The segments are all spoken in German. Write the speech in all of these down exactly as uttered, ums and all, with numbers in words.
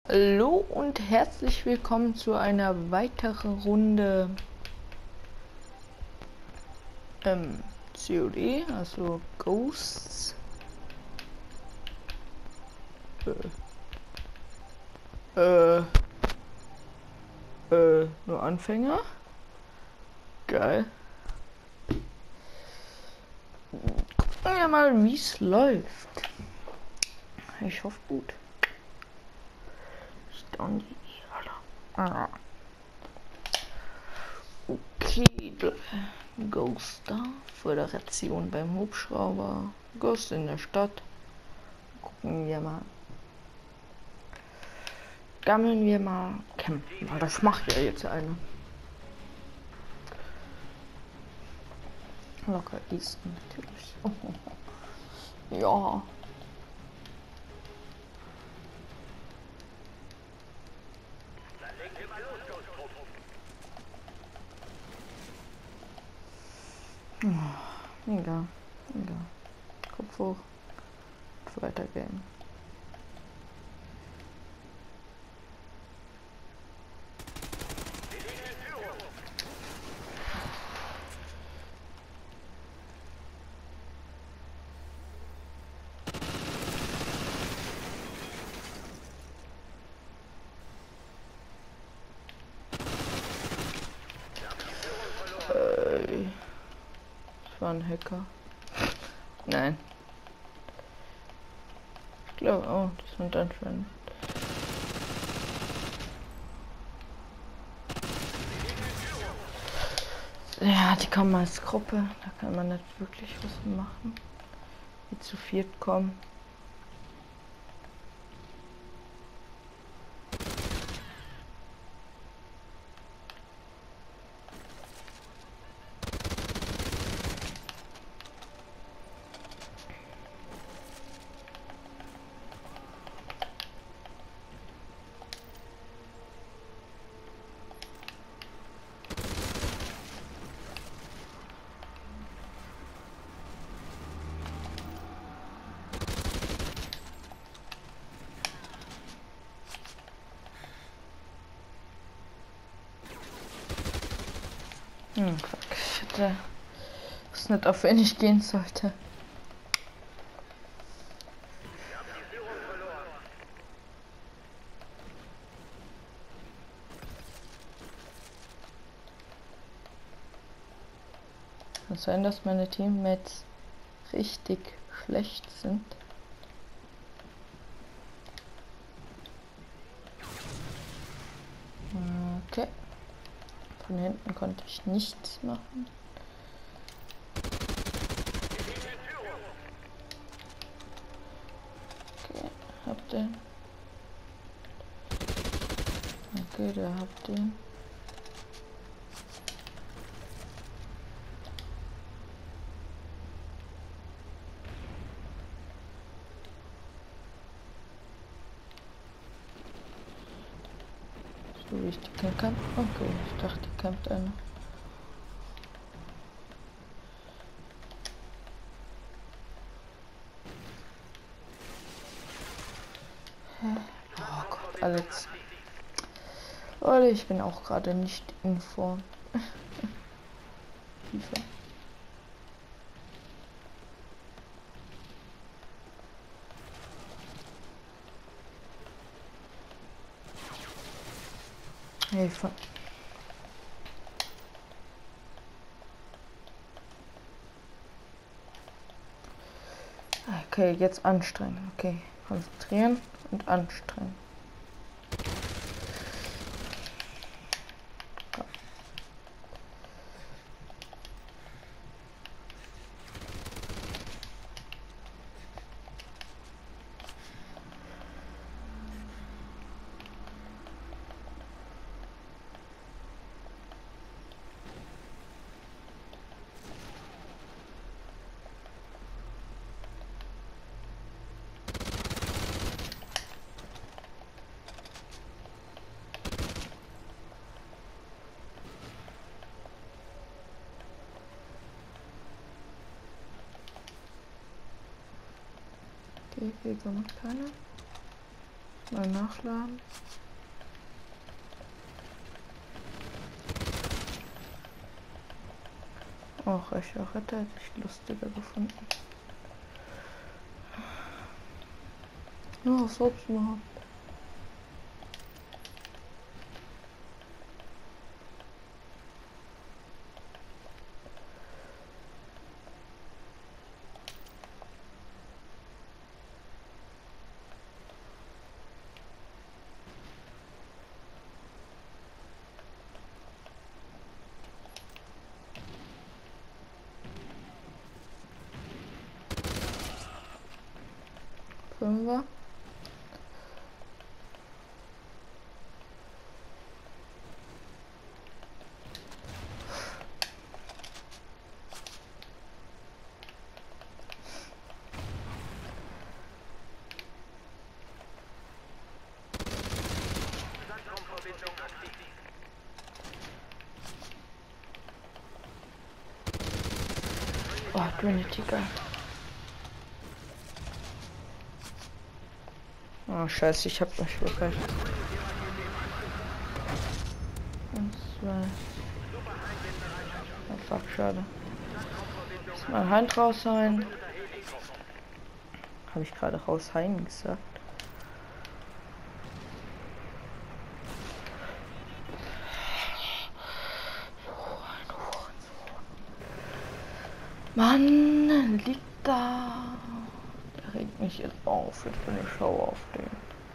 Hallo und herzlich willkommen zu einer weiteren Runde ähm, C O D, also Ghosts. Äh, äh, äh, nur Anfänger. Geil. Gucken wir mal, wie es läuft. Ich hoffe gut. Stone ah. Okay, Ghost da. Föderation beim Hubschrauber. Ghost in der Stadt. Gucken wir mal. Gammeln wir mal. Campen. Das macht ja jetzt eine. Locker Easton natürlich. Oh, oh, oh. Ja. Oh, egal. Egal. Kopf hoch. Weitergehen. Äh, das war ein Hacker. Nein. Ich glaube, oh, das sind anscheinend. Ja, die kommen als Gruppe. Da kann man nicht wirklich was machen. Die zu viert kommen. Hm, fuck. Ich hätte es nicht auf wen ich gehen sollte. Kann sein, dass meine Teammates richtig schlecht sind. Okay. Von hinten konnte ich nichts machen. Okay, habt den. Okay, der habt den. So wie ich die kennen kann. Okay, ich dachte, die campt einer. Oh Gott, Alex. Leute, ich bin auch gerade nicht in Form. FIFA. Hilfe. Okay, jetzt anstrengen. Okay, konzentrieren und anstrengen. Okay, hier kommt keiner. Mal nachladen. Auch Recher Retter hätte ich lustiger gefunden. Ja, was soll's machen? Fünfer. Oh, Trinity geil. Oh, scheiße, ich hab mich wirklich. Eins, zwei. Oh, fuck, schade. Muss mal Hand raus sein. Habe ich gerade raus hein gesagt? Mann, liegt da. Der regt mich jetzt auf. Jetzt bin ich sauer auf den.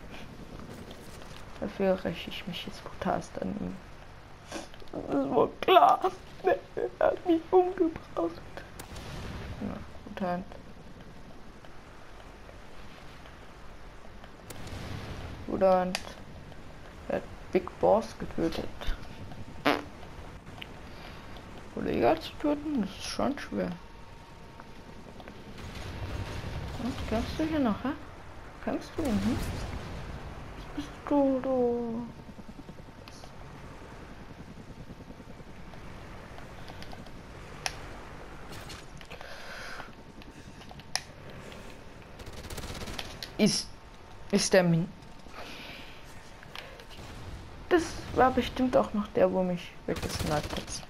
Dafür räche ich mich jetzt brutalst an ihm. Das ist wohl klar. Er hat mich umgebracht. Ja, gute Hand. Gute Hand. Er hat Big Boss getötet. Kollege zu töten, das ist schon schwer. Und kämpfst du hier noch, hä? Kämpfst du ihn, hm? Was bist du, du? Ist, ist der Min. Das war bestimmt auch noch der, wo mich weggesniped hat.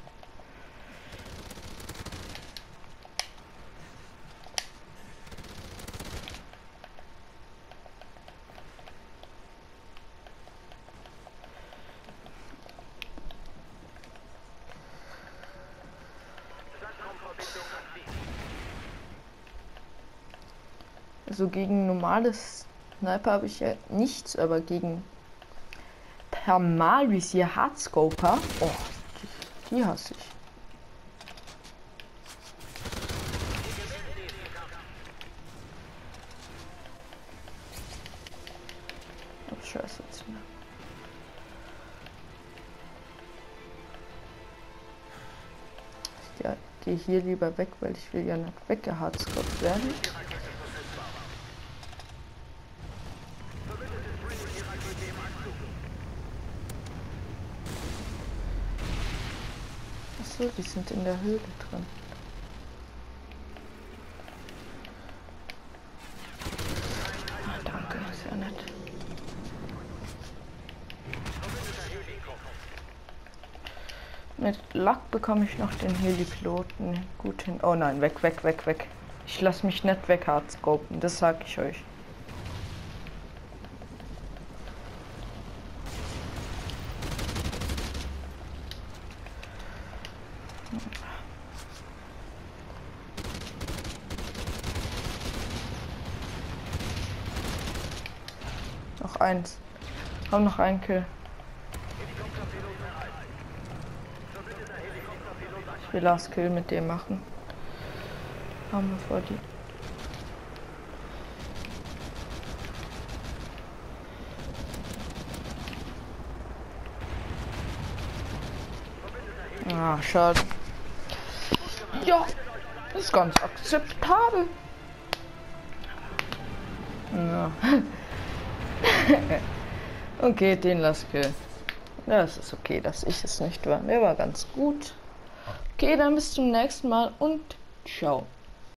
Also gegen normales Sniper habe ich ja nichts, aber gegen Thermalvisier Hardscoper, oh, die, die hasse ich. Oh, scheiße jetzt wieder. Ich ja, gehe hier lieber weg, weil ich will ja nicht weggehardscoped werden. Achso, die sind in der Höhle drin. Ah, danke, sehr nett. Mit Lack bekomme ich noch den Helipiloten gut hin. Oh nein, weg, weg, weg, weg. Ich lasse mich nicht weg hardscopen, das sag ich euch. Noch eins. Komm, noch ein Kill. Ich will Last Kill mit dem machen. Haben wir vor die. Ah, schade. Ja, ist ganz akzeptabel. Ja. Okay, den lass Kill. Ja, es ist okay, dass ich es nicht war. Der war ganz gut. Okay, dann bis zum nächsten Mal und ciao.